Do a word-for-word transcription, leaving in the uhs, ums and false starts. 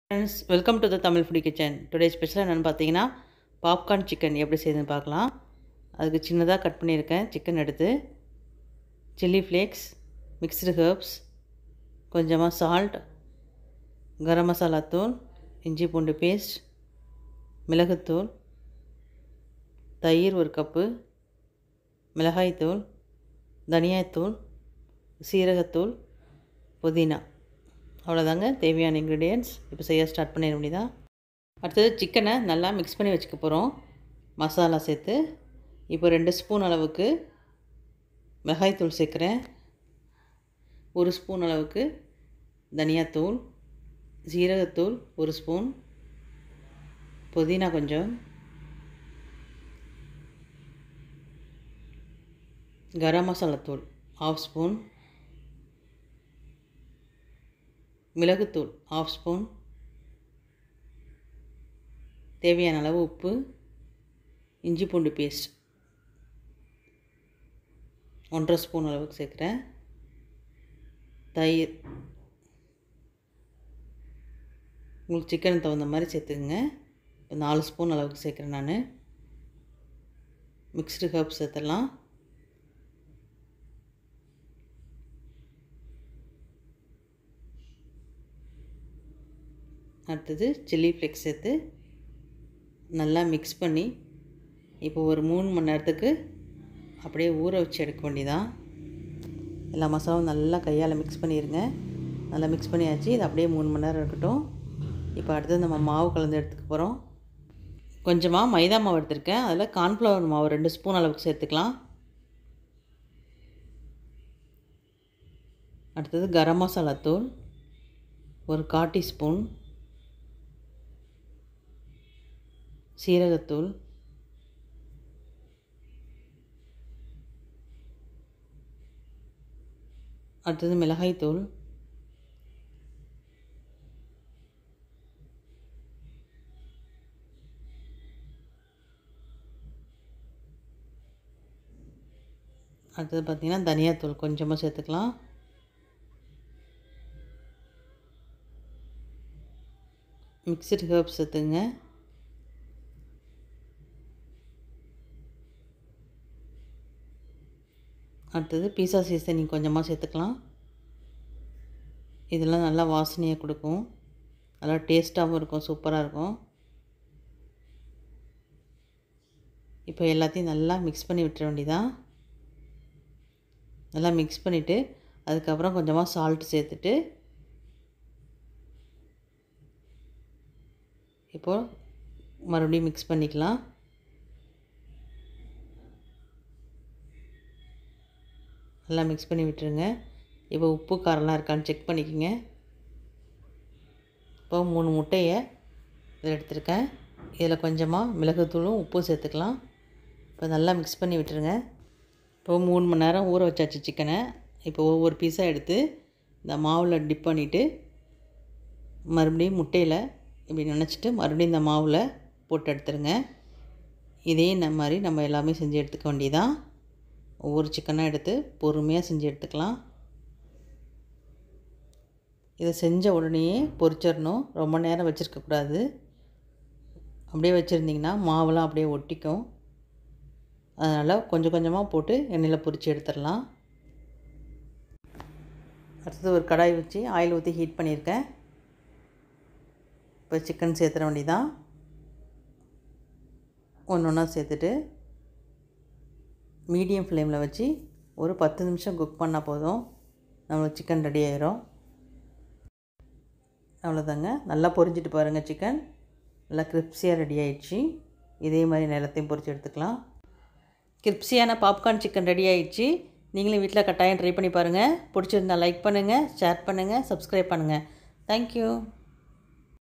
Friends, welcome to the Tamil Foodie Kitchen. Today special என்னன்னு பார்த்தீங்கன்னா popcorn chicken எப்படி செய்யுதுன்னு பார்க்கலாம். அதுக்கு சின்னதாக கட் பண்ணியிருக்கேன் சிக்கன் எடுத்து, சில்லி ஃப்ளேக்ஸ், மிக்ஸ்டு ஹெர்ப்ஸ், கொஞ்சமாக சால்ட், கரம் மசாலா தூள், இஞ்சி பூண்டு பேஸ்ட், மிளகுத்தூள், தயிர் ஒரு கப்பு, மிளகாய்த்தூள், தனியாத்தூள், சீரகத்தூள், புதினா. அவ்வளோதாங்க தேவையான இன்க்ரீடியன்ட்ஸ். இப்போ செய்ய ஸ்டார்ட் பண்ணிட வேண்டியதான். அடுத்தது சிக்கனை நல்லா மிக்ஸ் பண்ணி வச்சுக்க போகிறோம் மசாலா சேர்த்து. இப்போ ரெண்டு ஸ்பூன் அளவுக்கு மிளகாய்த்தூள் சேர்க்குறேன், ஒரு ஸ்பூன் அளவுக்கு தனியாத்தூள், சீரகத்தூள் ஒரு ஸ்பூன், புதினா கொஞ்சம், கரம் மசாலா தூள் ஆஃப் ஸ்பூன், மிளகுத்தூள் ஆஃப் ஸ்பூன், தேவையான அளவு உப்பு, இஞ்சி பூண்டு பேஸ்ட் ஒன்றரை ஸ்பூன் அளவுக்கு சேர்க்குறேன், தயிர் உங்களுக்கு சிக்கனுக்கு தகுந்த மாதிரி சேர்த்துக்குங்க. இப்போ நாலு ஸ்பூன் அளவுக்கு சேர்க்குறேன் நான். மிக்ஸ்டு ஹெர்ப்ஸ் சேர்த்துடலாம். அடுத்தது சில்லி ஃப்ளேக்ஸ் சேர்த்து நல்லா மிக்ஸ் பண்ணி இப்போ ஒரு மூணு மணி நேரத்துக்கு அப்படியே ஊற வச்சு எடுக்க வேண்டியதான். எல்லா மசாலாவும் நல்லா கையால் மிக்ஸ் பண்ணிடுங்க. நல்லா மிக்ஸ் பண்ணியாச்சு. இது அப்படியே மூணு மணி நேரம் இருக்கட்டும். இப்போ அடுத்தது நம்ம மாவு கலந்து எடுத்துக்க போகிறோம். கொஞ்சமாக மைதா மாவு எடுத்துருக்கேன், அதில் கார்ன்ஃப்ளவர் மாவு ரெண்டு ஸ்பூன் அளவுக்கு சேர்த்துக்கலாம். அடுத்தது கரம் மசாலா தூள் ஒரு கால் டீஸ்பூன், சீரகத்தூள், அடுத்தது மிளகாய்த்தூள், அடுத்தது பார்த்திங்கன்னா தனியாத்தூள் கொஞ்சமாக சேர்த்துக்கலாம். மிக்ஸ்டு ஹெர்ப்ஸ் சேர்த்துங்க. அடுத்தது பீஸா சீசனிங் கொஞ்சமாக சேர்த்துக்கலாம். இதெல்லாம் நல்லா வாசனையாக கொடுக்கும், நல்லா டேஸ்ட்டாகவும் இருக்கும், சூப்பராக இருக்கும். இப்போ எல்லாத்தையும் நல்லா மிக்ஸ் பண்ணி விட்டுற வேண்டியதான். நல்லா மிக்ஸ் பண்ணிவிட்டு அதுக்கப்புறம் கொஞ்சமாக சால்ட் சேர்த்துட்டு இப்போது மறுபடியும் மிக்ஸ் பண்ணிக்கலாம். நல்லா மிக்ஸ் பண்ணி விட்டுருங்க. இப்போ உப்பு காரம்லாம் இருக்கான்னு செக் பண்ணிக்கோங்க. இப்போ மூணு முட்டையை இதில் எடுத்துருக்கேன். இதில் கொஞ்சமாக மிளகுத்தூளும் உப்பும் சேர்த்துக்கலாம். இப்போ நல்லா மிக்ஸ் பண்ணி விட்டுருங்க. இப்போ மூணு மணி நேரம் ஊற வச்சாச்சு சிக்கனை. இப்போ ஒவ்வொரு பீஸாக எடுத்து இந்த மாவில் டிப் பண்ணிவிட்டு மறுபடியும் முட்டையில் இப்படி நினச்சிட்டு மறுபடியும் இந்த மாவில் போட்டு எடுத்துருங்க. இதே இந்த மாதிரி நம்ம எல்லாமே செஞ்சு எடுத்துக்க வேண்டியதான். ஒவ்வொரு சிக்கனாக எடுத்து பொறுமையாக செஞ்சு எடுத்துக்கலாம். இதை செஞ்ச உடனேயே பொரிச்சிடணும், ரொம்ப நேரம் வச்சுருக்கக்கூடாது. அப்படியே வச்சுருந்திங்கன்னா மாவெல்லாம் அப்படியே ஒட்டிக்கும். அதனால் கொஞ்சம் கொஞ்சமாக போட்டு எண்ணெயில் பொரித்து எடுத்துடலாம். அடுத்தது ஒரு கடாய் வச்சு ஆயில் ஊற்றி ஹீட் பண்ணியிருக்கேன். இப்போ சிக்கன் சேர்த்துற வேண்டியதான். ஒன்று ஒன்றா சேர்த்துட்டு மீடியம் ஃப்ளேமில் வச்சு ஒரு பத்து நிமிஷம் குக் பண்ணால் போதும், நம்மளுக்கு சிக்கன் ரெடி ஆயிரும். அவ்வளோதாங்க. நல்லா பொரிஞ்சிட்டு பாருங்கள், சிக்கன் நல்லா கிரிப்ஸியாக ரெடி ஆயிடுச்சு. இதே மாதிரி நிலத்தையும் பொரித்து எடுத்துக்கலாம். கிரிப்ஸியான பாப்கார்ன் சிக்கன் ரெடி ஆயிடுச்சு. நீங்களும் வீட்டில் கட்டாயம் ட்ரை பண்ணி பாருங்கள். பிடிச்சிருந்தால் லைக் பண்ணுங்கள், ஷேர் பண்ணுங்கள், சப்ஸ்கிரைப் பண்ணுங்கள். தேங்க்யூ.